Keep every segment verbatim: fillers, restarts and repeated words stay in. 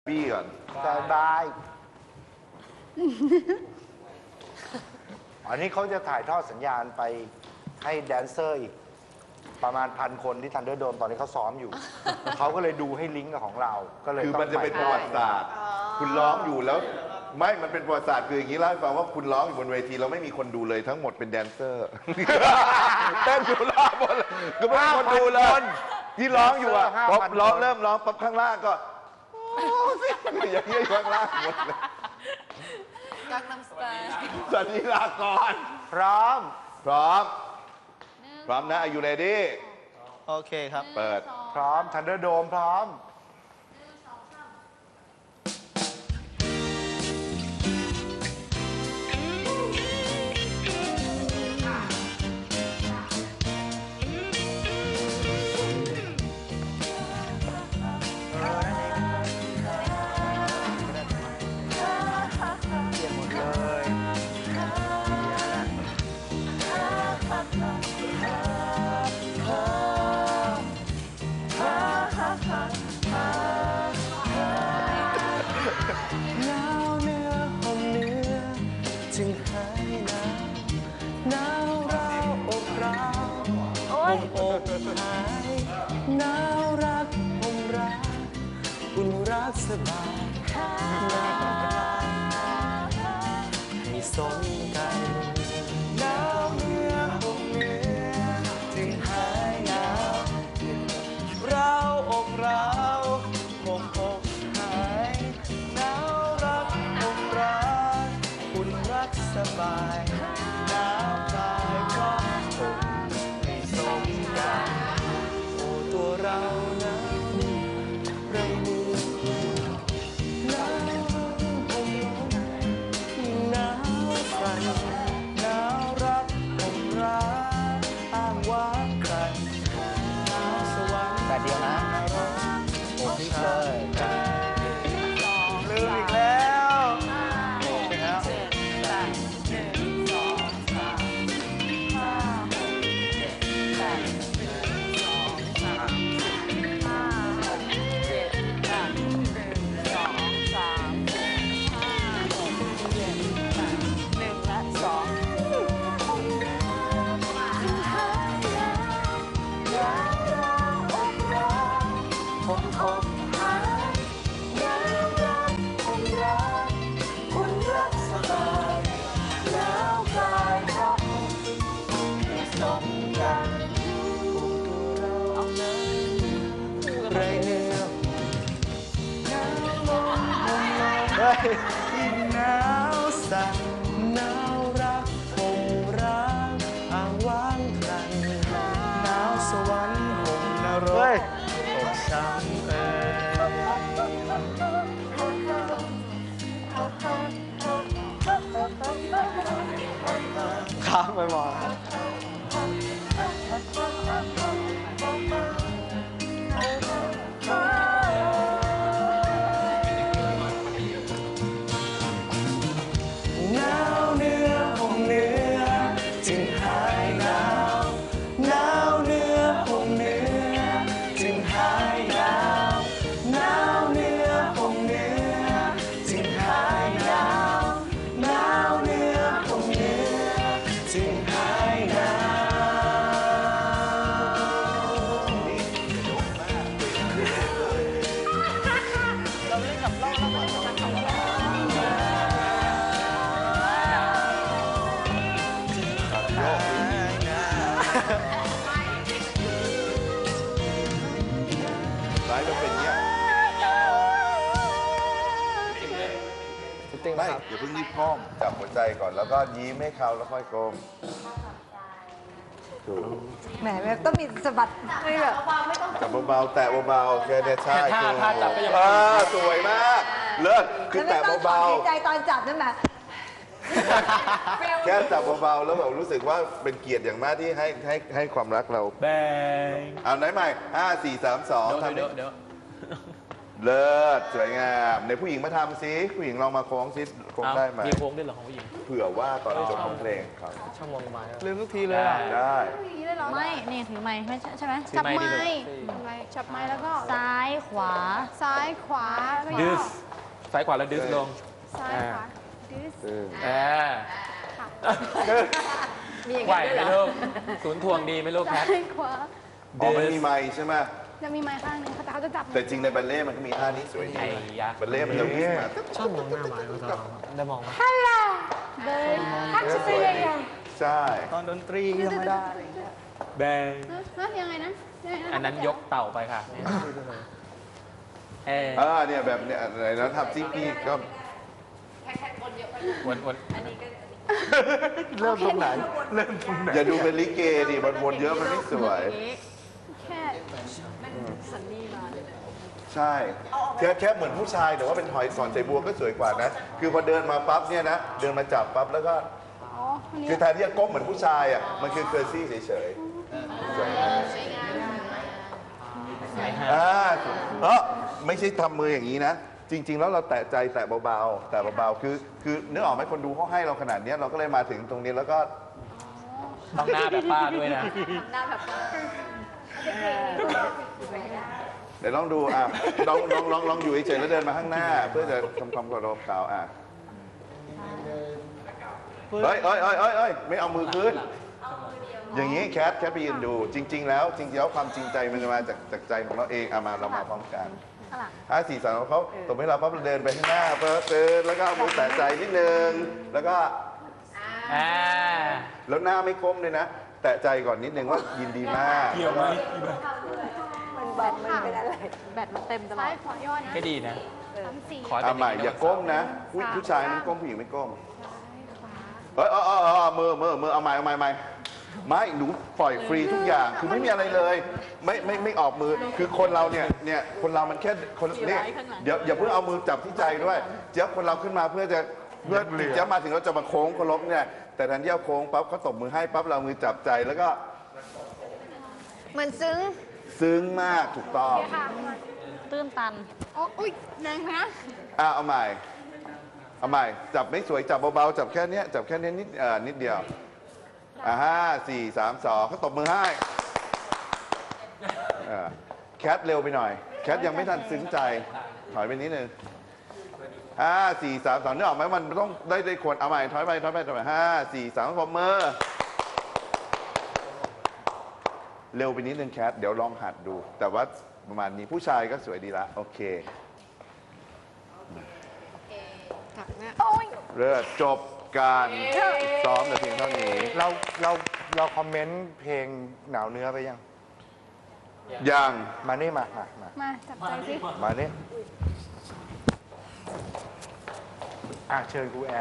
บี้ก่อนสบายอันนี้เขาจะถ่ายทอดสัญญาณไปให้แดนเซอร์อีกประมาณพันคนที่ทันเดอร์โดมตอนนี้เขาซ้อมอยู่ เขาก็เลยดูให้ลิงก์กับของเราก็เลยคือมันจะเป็นประวัติศาสตร์คุณร้องอยู่แล้วไม่มันเป็นประวัติศาสตร์คืออย่างนี้เล่าให้ฟังว่าคุณร้องอยู่บนเวทีเราไม่มีคนดูเลยทั้งหมดเป็นแดนเซอร์เต้นอยู่รอบหมดเลยคือไม่มีคนดูเลยที่ร้องอยู่อ่ะพอร้องเริ่มร้องปั๊บข้างล่างก็อย่างนี้ข้างล่างหมดเลยกักน้ำสไตล์สันนิลากรพร้อมพร้อมพร้อมนะ Are you ready โอเคครับเปิดพร้อมทันเดอร์โดมพร้อมจึงหายหนาวหนาวราวอกราวห่มอกหายหนาวรักห่มรักอุ่นรักสบายหนาวให้สมกันหนาวเนื้อห่มเนื้อจึงหายหนาวราวอกราวห่มอกหายหนาวรักห่มรักอุ่นรักสบายหนาวกายก็ห่มให้สมกันโอ้ตัวเราหนาวไรมือหนาวห่มร้อนหนาวสั่นหนาวรักห่มรักอ้างว้างกันหนาวสวรรค์แต่เดียวนะโอ้พิเศษลืมอีกแล้วโอ้ไปแล้วหนาวสั่นหนาวรักห่มรักอ้างว้างครันหนาวสวรรค์ห่มนรกอกช้ำเอ่ยข้ามไปหมดร้ายมันเป็นเงี้ยไม่อย่าเพิ่งรีบก้มจับหัวใจก่อนแล้วก็ยิ้มให้เขาแล้วค่อยก้มแหมแบบต้องมีสะบัดไม่แบบจับเบาๆแตะเบาๆแค่นี้ใช่คือเออสวยมากเลิศคือแตะเบาๆใจตอนจับนั่นแหละแค่จับเบาๆแล้วแบบรู้สึกว่าเป็นเกียรติอย่างมากที่ให้ให้ให้ความรักเราแบงเอาไหนใหม่ห้าสี่สามสองทำเดี๋ยวเดี๋ยวเลิศสวยงามในผู้หญิงมาทำซิผู้หญิงลองมาโค้งซิโค้งได้ไหมมีโค้งด้วยเหรอของผู้หญิงเผื่อว่าตอนจบของเพลงครับช่างวงไม้ลืมทุกทีเลยอ่ะได้ไม่ นี่ถือไม้ไม่ใช่ใช่ไหมถือจับไม้ดีไม้เลยจับไม้แล้วก็ซ้ายขวาซ้ายขวาแล้วก็ดิสซ้ายขวาแล้วดิสลงซ้ายขวาดิสแอมีอย่างไหวนั้นด้วยไหมเหรลูอกศูนย์ทวงดีไหมลูกแคซ้าทยขวาอ๋อไม่มีไม้ใช่ไหมจะมีไม้ข้างหนึงแต่เขาจะจับแต่จริงในบัลเล่ต์มันก็มีท่านี้สวยดีไอ้ยะบัลเล่ต์มันจะวิ่งมาชอบมองหน้าไม้เขาตลอดได้มองไหมเดินทักซี่เลยอ่ะใช่ตอนดนตรีธรรมดาแบงฮะยังไงนะยังไงนะอันนั้นยกเต่าไปค่ะเอออ่าเนี่ยแบบเนี่ยอะไรนะทำซิพี่ก็วนวนเริ่มตรงไหน เริ่มตรงไหนอย่าดูเป็นลิเกดิมันวนเยอะมันไม่สวยแค่ใช่แค่แค่เหมือนผู้ชายแต่ว่าเป็นถอยสอนใจบัวก็สวยกว่านะ คือพอเดินมาปั๊บเนี่ยนะ เดินมาจับปั๊บแล้วก็อ๋อคนนี้คือแทนที่จะก้มเหมือนผู้ชายอ่ะ มันคือเคอร์ซี่เฉยๆสวยงามอ่าเออไม่ใช่ทำมืออย่างนี้นะ จริง ๆ แล้วเราแตะใจแตะเบาๆ แตะเบาๆ คือคือนึกออกไหมคนดูเขาให้เราขนาดเนี้ยเราก็เลยมาถึงตรงนี้แล้วก็ต้องหน้าแบบป้าด้วยนะหน้าแบบเดี๋ยวลองดูอ่ะลองลองลองลองอยู่เฉยๆแล้วเดินมาข้างหน้า เพื่อจะทำความเคารพเขาอ่ะเฮ้ยเฮ้ยเฮ้ยเฮ้ยเฮ้ยไม่เอามือขึ้น อย่างนี้แคทแคทไปยืนดู จริง ๆ แล้วจริงๆแล้วความจริงใจมันจะมาจากจากใจของเราเองเอามาเรามาพร้อมกันห้าสี่สามเขาตบให้เราปั๊บเราเดินไปข้างหน้าเปิดเดินแล้วก็เอามือแตะใจนิดนึงแล้วก็อ่าแล้วหน้าไม่ก้มเลยนะ แตะใจก่อนนิดนึงว่ายินดีมากเกี่ยวไหมมันแบบมันเป็นอะไร แบตมันเต็มตลอซ้ายดขวาย่อนะก็ดีนะสามสี่ขอให้เอาเป็นใหม่งนี้อย่าก้มนะผู้ผู้ชายมันก้มผู้หญิงไม่ก้มเอ้ยเออเออเออมือมือมือเอาใหม่เอาใหม่ใหม่ไม่หนูปล่อยฟรีทุกอย่างคือไม่มีอะไรเลย ไม่ไม่ไม่ออกมือคือคนเราเนี่ยเนี่ยคนเรามันแค่คนเนี่ยเดี๋ยวอย่าเพิ่งเอามือจับที่ใจด้วยเจ๊ยบคนเราขึ้นมาเพื่อจะเพื่อเจ๊ยบมาถึงเราจะมาโค้งเคารพเนี่ยแต่ทันที่เอาโค้งปั๊บเขาตบมือให้ปั๊บเรามือจับใจแล้วก็มันซึ้งซึ้งมากถูกต้องค่ะตื้นตันโอ้อุ้ยแรงนะอ่ะเอาใหม่เอาใหม่จับไม่สวยจับเบาๆจับแค่เนี้ยจับแค่เนี้ยนิดเอ่อนิดเดียวอ่าห้าสี่สามสองเขาตบมือให้อ่าแคทเร็วไปหน่อย แคทยังไม่ทันซึ้งใจถอยไปนิดนึงห้าสี่สามสองนึกออกไหมมันต้องได้ได้ควรเอาใหม่ถอยไปถอยไปถอยไปห้าสี่สามปรบมือเร็วไปนิดนึงแคทเดี๋ยวลองหัดดู แต่ว่าประมาณนี้ผู้ชายก็สวยดีละโอเคเริ่มจบการซ้อมแต่เพียงเท่านี้เราเราเราคอมเมนต์เพลงหนาวเนื้อไปยังยังมานี่มามามามาจับใจสิมานี่อ่ะเชิญครูแอน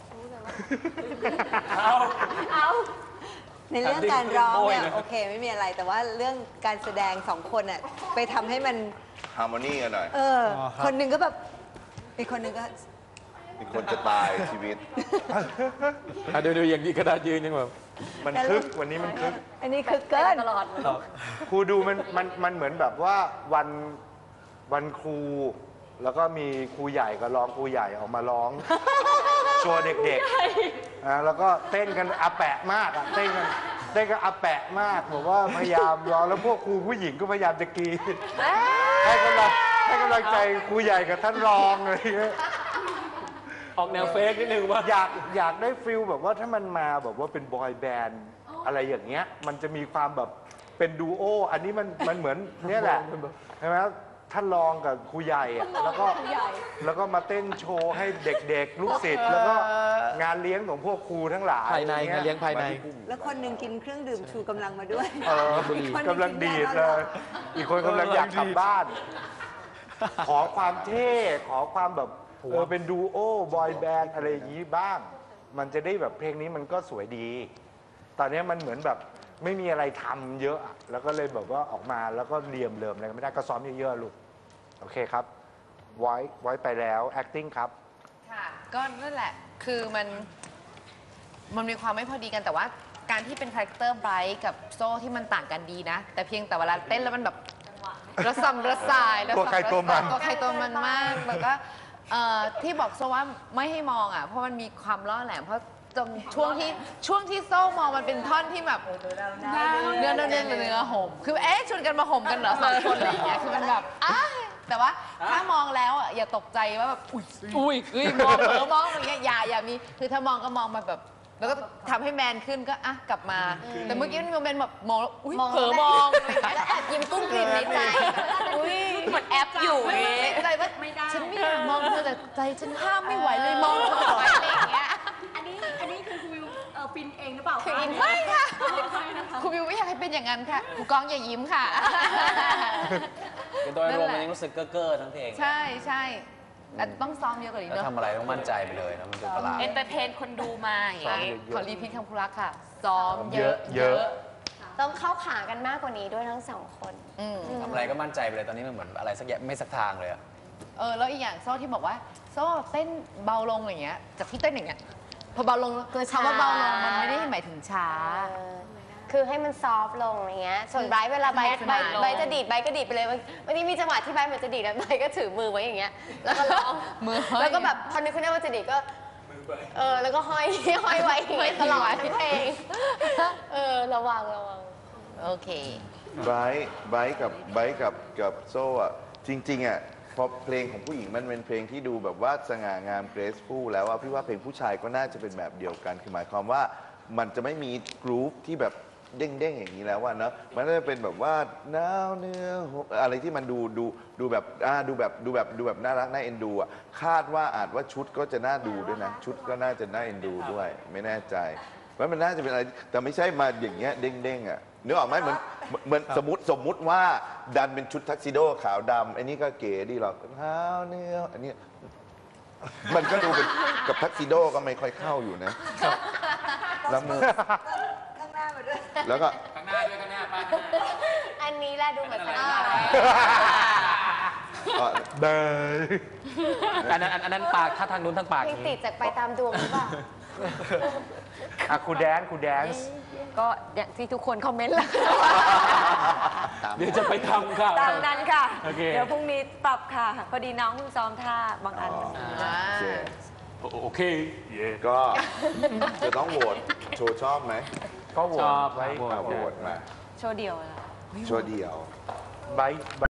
เอาเอาในเรื่องการร้องเนี่ยโอ้ยนะโอเคไม่มีอะไร แต่ว่าเรื่องการแสดงสองคนอ่ะไปทำให้มันฮาร์โมนีกันหน่อยเออ คนหนึ่งก็แบบ อีกคนหนึ่งก็มีคนจะตายชีวิตอ่ะดูดูอย่างนี้กระดาษยืนยังแบบมันคึกวันนี้มันคึกอันนี้คือเกินตลอดครูดูมันมันมันเหมือนแบบว่าวันวันครู แล้วก็มีครูใหญ่กับรองครูใหญ่ออกมาร้อง โชว์เด็กๆอ่าแล้วก็เต้นกันอาแปะมากอะเต้นกันเต้นกันอาแปะมากบอกว่าพยายามร้องแล้วพวกครูผู้หญิงก็พยายามจะกรีดให้กำลังให้กำลังใจครูใหญ่กับท่านรองอะไรอย่างเงี้ยออกแนวเฟกนิดนึงว่าอยากอยากได้ฟิลแบบว่าถ้ามันมาแบบว่าเป็นบอยแบนด์อะไรอย่างเงี้ยมันจะมีความแบบเป็นดูโออันนี้มันมันเหมือนเนี่ยแหละใช่ไหมท่านรองกับครูใหญ่อะแล้วก็แล้วก็มาเต้นโชว์ให้เด็กๆ ลูกศิษย์แล้วก็งานเลี้ยงของพวกครูทั้งหลายภายในงานเลี้ยงภายในแล้วคนหนึ่งกินเครื่องดื่มชูกำลังมาด้วยเอออีกคนหนึ่กำลังดีดเลย อีกคนกำลังอยากกลับบ้าน ขอความเท่ขอความแบบเออเป็นดูโอบอยแบนด์อะไรอย่างนี้บ้าง มันจะได้แบบเพลงนี้มันก็สวยดี ตอนนี้มันเหมือนแบบไม่มีอะไรทำเยอะอะแล้วก็เลยแบบว่าออกมาแล้วก็เรียมเริมอะไรไม่ได้ก็ซ้อมเยอะๆลูกโอเคครับไว้ไว้ไปแล้ว acting ครับค่ะก็นั่นแหละ คือมัน มันมีความไม่พอดีกัน แต่ว่าการที่เป็นคาแรคเตอร์ไบรท์กับโซ่ที่มันต่างกันดีนะ แต่เพียงแต่เวลาเต้นแล้วมันแบบระส่ำระสายระตัวใครส่ำระตัวมันสายตัวใครตัวมันมากแล้วก็เอ่อที่บอกโซ่ว่าไม่ให้มองอ่ะเพราะมันมีความล่อแหลมเพราะจนช่วงที่ช่วงที่โซ่มองมันเป็นท่อนที่แบบเนื้อเนื้อเนื้อเนื้อห่มคือเอ๊ะชวนกันมาห่มกันเหรอสองคนอะไรอย่างเงี้ยคือมันแบบอ้ายแต่ว่าถ้ามองแล้วอ่ะอย่าตกใจว่าแบบอุ้ยอุ้ยเฮ้ยมองเผลอมองอะไรเงี้ยอย่าอย่ามีคือถ้ามองก็มองมาแบบแล้วก็ทำให้แมนขึ้นก็อ่ะกลับมา แต่เมื่อกี้มันมีโมเมนต์แบบมองแล้วอุ้ยมองเผลอมองอะไรอย่างเงี้ยแล้วแอบยิ้มกุ้งกลิ่มในใจอุ้ยเหมือนแอปอยู่อย่างงี้ใจว่าฉันไม่อยากมองเธอแต่ใจฉันห้ามไม่ไหวเลยมองเธอไปอะไรอย่างเงี้ยอันนี้อันนี้คือคุณวิวเอ่อฟินเองหรือเปล่าคะฟินไม่ค่ะไม่นะคะคุณวิวไม่อยากให้เป็นอย่างนั้นค่ะคุณกองอย่ายิ้มค่ะคือโดยรวมมันยังรู้สึกเก้อๆทั้งเพลงใช่ใช่แต่ต้องซ้อมเยอะกว่านี้แล้วเนอะทำอะไรต้องมั่นใจไปเลยนะมันดูประหลาดเอนเตอร์เทนคนดูมาอย่างซ้อมเงี้ยเยอะๆขอรีพีทคำพูรักค่ะ ซ้อมเยอะเยอะต้องเข้าขากันมากกว่านี้ด้วยทั้งสองคนอืมทำอะไรก็มั่นใจไปเลยตอนนี้มันเหมือนอะไรสักอย่างไม่สักทางเลยอะเออแล้วอีกอย่างโซ่ที่บอกว่าโซ่เต้นเบาลงอย่างเงี้ยจากที่เต้นอย่างเงี้ยพอเบาลงคือช้าคำว่าเบาลงมันไม่ได้หมายถึงช้าเออคือให้มันซอฟต์ลงอย่างเงี้ย ส่วนไบรท์เวลาไบรท์ไบรท์ไบรท์จะดีดไบรท์ก็ดีดไปเลยบางบางทีมีจังหวะที่ไบรท์เหมือนจะดีดแล้วไบรท์ก็ถือมือไว้อย่างเงี้ย แล้วก็ร้องมือห้อยแล้วก็แบบพอนึกขึ้นได้ว่าจะดีดก็ เออ แล้วก็ห้อย ห้อยไว้อย่างเงี้ยตลอดทั้งเพลง เออ ระวังระวังโอเคไบรท์ไบรท์กับไบรท์กับกับโซ่อะจริงๆอะพอเพลงของผู้หญิงมันเป็นเพลงที่ดูแบบว่าสง่างามเกรซฟูลแล้วอะพี่ว่าเพลงผู้ชายก็น่าจะเป็นแบบเดียวกันคือหมายความว่ามันจะไม่มีกรูฟที่แบบเด้งๆอย่างนี้แล้วว่าเนอะมันก็จะเป็นแบบว่าหนาวเนื้อหกอะไรที่มันดูดูดูแบบอ่าดูแบบดูแบบดูแบบน่ารักน่าเอ็นดูอะคาดว่าอาจว่าชุดก็จะน่าดูด้วยนะชุดก็น่าจะน่าเอ็นดูด้วย ไม่แน่ใจว่ามันน่าจะเป็นอะไรแต่ไม่ใช่มาอย่างเงี้ยเด้งๆอะนึกออกไหมเหมือนเหมือนสมมติสมมุติว่าดันเป็นชุดทักซิโดขาวดำไอ้นี่ก็เก๋ดีหรอกเท้าเนื้ออันนี้ มันก็ดูเป็นกับทักซิโดก็ไม่ค่อยเข้าอยู่นะแล้วมือแล้วก็อันนี้แหละดูเหมือนสง่าเอ่อเบยอันนั้นอันนั้นปากถ้าทางนู้นทางปากเพลงติดจากไปตามดวงหรือเปล่าอ่ะครูแดนซ์ครูแดนซ์ก็อย่างที่ทุกคนคอมเมนต์แล้วเดี๋ยวจะไปทำค่ะตามนั้นค่ะโอเคเดี๋ยวพรุ่งนี้ปรับค่ะ พอดีน้องเพิ่งซ้อมท่าบางอันอ๋ออ่าโอเคโอเคก็จะต้องโหวตโชว์ชอบไหมก็โหวชตอบไว้โหวตอ่ะโหวตมาโชว์เดียวอะโชว์เดียวไบรท์ไบรท์